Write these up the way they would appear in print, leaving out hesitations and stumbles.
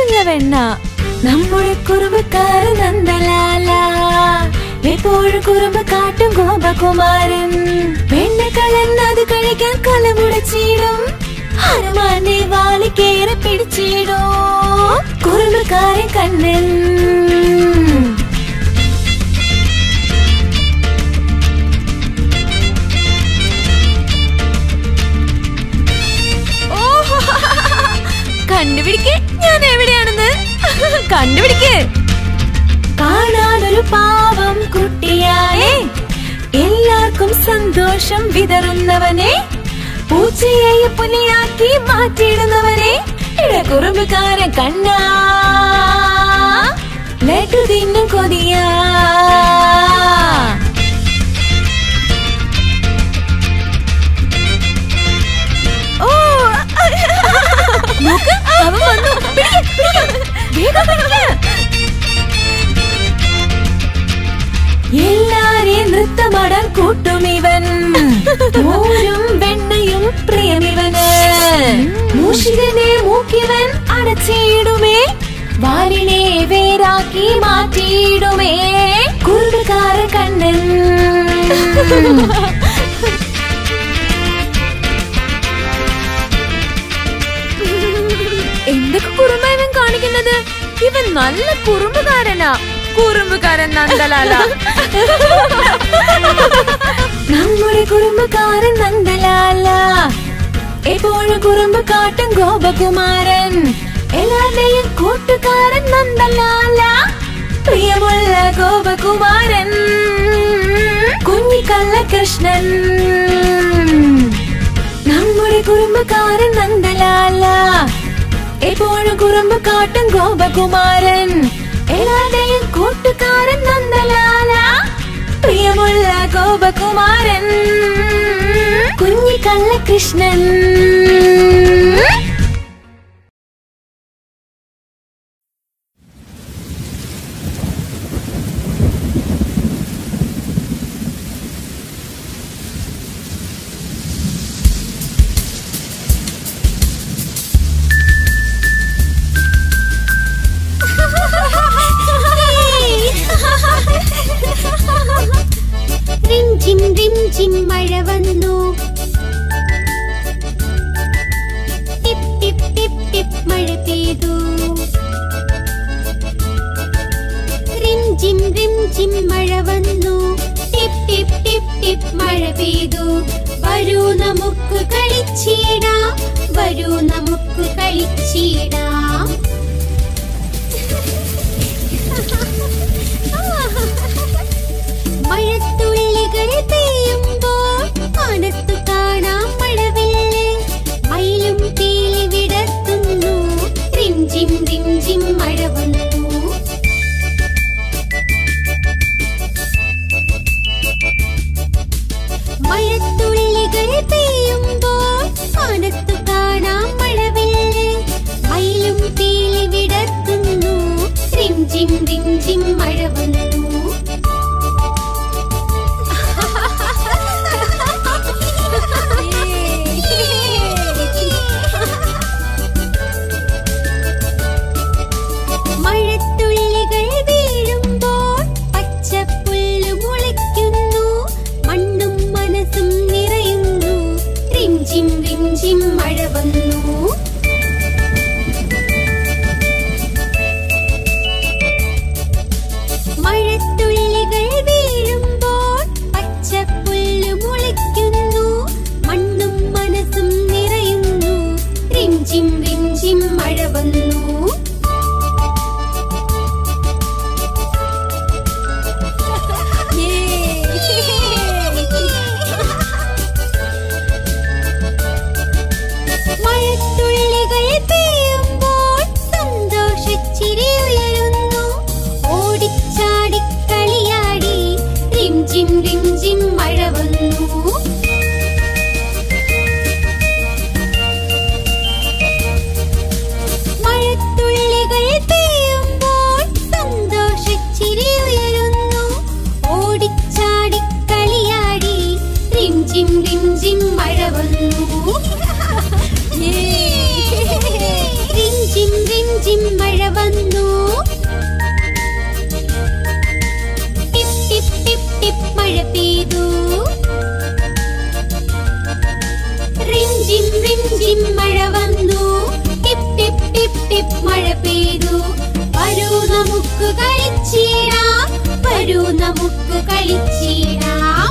വെണ്ണ. നമ്മുടെ കുറുമ്പക്കാരൻ നന്ദലാല, എപ്പോഴും കുറുമ്പ് കാട്ടും ഗോപകുമാരൻ. വെണ്ണക്കലന്നത് കഴിക്കാൻ കലമുടച്ചിടും, ഹനുമാന്റെ വാല് കേറി പിടിച്ചിടും കുറുമ്പക്കാരൻ കണ്ണൻ. കണ്ടുപിടിക്ക് ഞാൻ എവിടെയാണെന്ന്, കണ്ടുപിടിക്ക്. കാണാനൊരു പാവം കുട്ടിയായേ, എല്ലാവർക്കും സന്തോഷം വിതറുന്നവനെ, പൂച്ചയെ പുലിയാക്കി മാറ്റിയിടുന്നവനെ, കുറുമ്പുകാരൻ കണ്ണാ, ലഡു തിന്നും കൊതിയാ. അവൻ വന്നു, എല്ലാരെയും നൃത്തമാടാൻ കൂട്ടുമിവൻ, മോരും വെണ്ണയും പ്രിയമിവന്. മൂഷികനെ മൂക്കിവൻ അടച്ചിടുമേ, വാലിനെ വേരാക്കി മാറ്റിയിടുമേ കുറുമ്പുകാരൻ കണ്ണൻ. എന്തൊക്കെ കുറുമ്പ ഇവൻ കാണിക്കുന്നത്? ഇവൻ നല്ല കുറുമ്പുകാരനാ, കുറുമ്പുകാരൻ നന്ദലാല. നമ്മുടെ കുറുമ്പുകാരൻ നന്ദലാല, എപ്പോഴും കുറുമ്പ് കാട്ടും ഗോപകുമാരൻ. എല്ലാവരുടെയും കൂട്ടുകാരൻ നന്ദലാല, പ്രിയമുള്ള ഗോപകുമാരൻ കുഞ്ഞിക്കള്ള കൃഷ്ണൻ. നമ്മുടെ കുറുമ്പുകാരൻ നന്ദലാല, എപ്പോഴും കുറുമ്പ് കാട്ടും ഗോപകുമാരൻ. എല്ലാവരുടെയും കൂട്ടുകാരൻ നന്ദലാല, പ്രിയമുള്ള ഗോപകുമാരൻ കുഞ്ഞിക്കള്ള കൃഷ്ണൻ. റിംജിം റിംജിം മഴ വന്നു, ടിപ് ടിപ് ടിപ് ടിപ് മഴ പെയ്തു. റിംജിം റിംജിം മഴ വന്നു, ടിപ് ടിപ് ടിപ് ടിപ് മഴ പെയ്തു. വരൂ നമുക്ക് കളിച്ചിടാം, വരൂ നമുക്ക് കളിച്ചിടാം. മഴത്തുള്ളികൾ പെയ്യുമ്പോൾ മനത്തു കാണാം മഴവില്ല്, മയിലും പീലി വിടർത്തുന്നു. റിംജിം റിംജിം മഴ വന്നു. മഴത്തുള്ളികൾ പെയ്യുമ്പോൾ മനത്തു കാണാം മഴവില്ല്, മയിലും പീലി വിടർത്തുന്നു. റിംജിം റിംജിം മഴ വന്നു. മഴത്തുള്ളികൾ വീഴുമ്പോൾ പച്ചപ്പുല്ല് മുളയ്ക്കുന്നു, മണ്ണും മനസ്സും നിറയുന്നു. റിംജിം റിംജിം മഴ വന്നു. നമുക്ക് കളിച്ചിടാം, വരൂ നമുക്ക് കളിച്ചിടാം.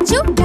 ചു